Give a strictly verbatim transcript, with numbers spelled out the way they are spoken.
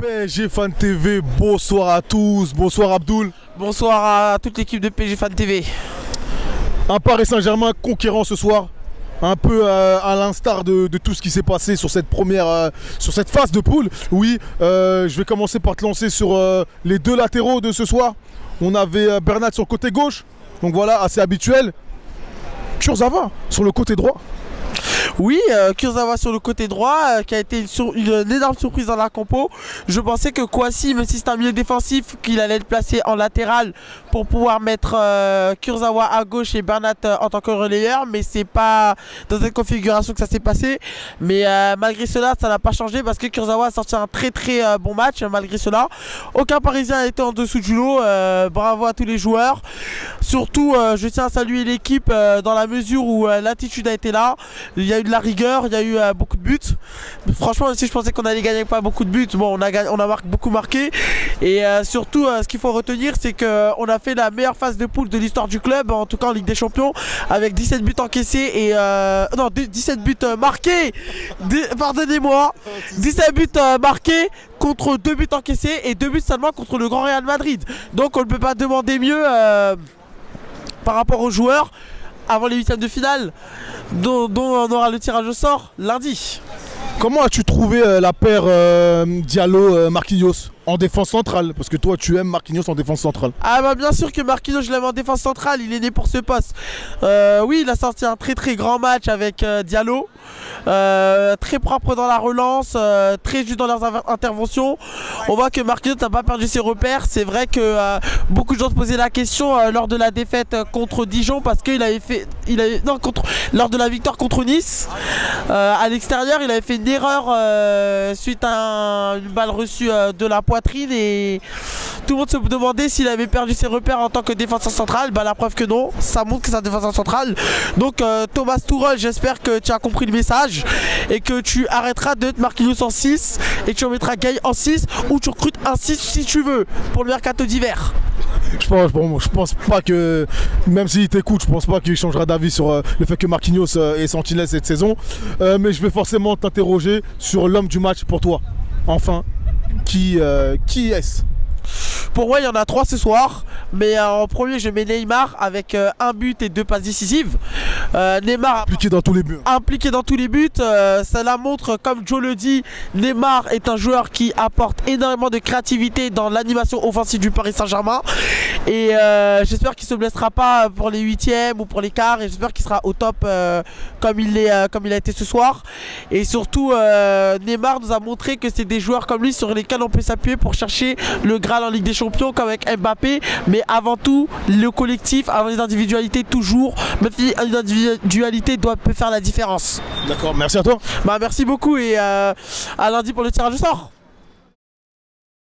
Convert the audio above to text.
P S G Fan T V, bonsoir à tous, bonsoir Abdoul. Bonsoir à toute l'équipe de P S G Fan T V. Un Paris Saint-Germain conquérant ce soir, un peu euh, à l'instar de, de tout ce qui s'est passé sur cette première, euh, sur cette phase de poule. Oui, euh, je vais commencer par te lancer sur euh, les deux latéraux de ce soir. On avait euh, Bernat sur le côté gauche, donc voilà, assez habituel. Kurzawa sur le côté droit. Oui, euh, Kurzawa sur le côté droit, euh, qui a été une, sur, une, une énorme surprise dans la compo. Je pensais que Kouassi, même si c'est un milieu défensif, qu'il allait le placer en latéral pour pouvoir mettre euh, Kurzawa à gauche et Bernat euh, en tant que relayeur, mais c'est pas dans cette configuration que ça s'est passé. Mais euh, malgré cela, ça n'a pas changé parce que Kurzawa a sorti un très très euh, bon match. Malgré cela, aucun Parisien n'a été en dessous du lot. Euh, bravo à tous les joueurs. Surtout, euh, je tiens à saluer l'équipe euh, dans la mesure où euh, l'attitude a été là. Il y a eu de la rigueur, il y a eu euh, beaucoup de buts. Franchement, même si je pensais qu'on allait gagner pas beaucoup de buts, bon, on a, gagné, on a marqué, beaucoup marqué. Et euh, surtout, euh, ce qu'il faut retenir, c'est qu'on a fait la meilleure phase de poule de l'histoire du club, en tout cas en Ligue des Champions, avec dix-sept buts encaissés et euh, non, dix-sept buts euh, marqués. Pardonnez-moi, dix-sept buts euh, marqués contre deux buts encaissés et deux buts seulement contre le Grand Real Madrid. Donc, on ne peut pas demander mieux euh, par rapport aux joueurs avant les huitièmes de finale, dont, dont on aura le tirage au sort lundi. Comment as-tu trouvé euh, la paire euh, Diallo-Marquinhos en défense centrale? Parce que toi, tu aimes Marquinhos en défense centrale. Ah bah bien sûr que Marquinhos, je l'aime en défense centrale, il est né pour ce poste. Euh, oui, il a sorti un très très grand match avec euh, Diallo. Euh, très propre dans la relance, euh, très juste dans leurs interventions. On voit que Marquinhos n'a pas perdu ses repères. C'est vrai que euh, beaucoup de gens se posaient la question euh, lors de la défaite euh, contre Dijon, parce qu'il avait fait, il avait, non, contre, lors de la victoire contre Nice, euh, à l'extérieur, il avait fait une erreur euh, suite à un, une balle reçue euh, de la poitrine, et tout le monde se demandait s'il avait perdu ses repères en tant que défenseur central. Bah, la preuve que non, ça montre que c'est un défenseur central. Donc euh, Thomas Tuchel, j'espère que tu as compris le message et que tu arrêteras de te Marquinhos en six et que tu remettras Gay en six, ou tu recrutes un six si tu veux pour le mercato d'hiver. Je pense, bon, je pense pas que, même s'il t'écoute, je pense pas qu'il changera d'avis sur euh, le fait que Marquinhos euh, est sentinelle cette saison. Euh, mais je vais forcément t'interroger sur l'homme du match pour toi. Enfin, qui, euh, qui est-ce? Pour moi, il y en a trois ce soir, mais euh, en premier, je mets Neymar avec euh, un but et deux passes décisives. Euh, Neymar impliqué dans tous les buts. Impliqué dans tous les buts, euh, ça la montre, comme Joe le dit, Neymar est un joueur qui apporte énormément de créativité dans l'animation offensive du Paris Saint-Germain. Et euh, j'espère qu'il ne se blessera pas pour les huitièmes ou pour les quarts, et j'espère qu'il sera au top euh, comme, il est, euh, comme il a été ce soir. Et surtout, euh, Neymar nous a montré que c'est des joueurs comme lui sur lesquels on peut s'appuyer pour chercher le Graal en Ligue des Champions, comme avec Mbappé. Mais avant tout, le collectif, avant les individualités toujours, même si une individualité doit peut faire la différence. D'accord, merci à toi. Bah, merci beaucoup, et euh, à lundi pour le tirage au sort.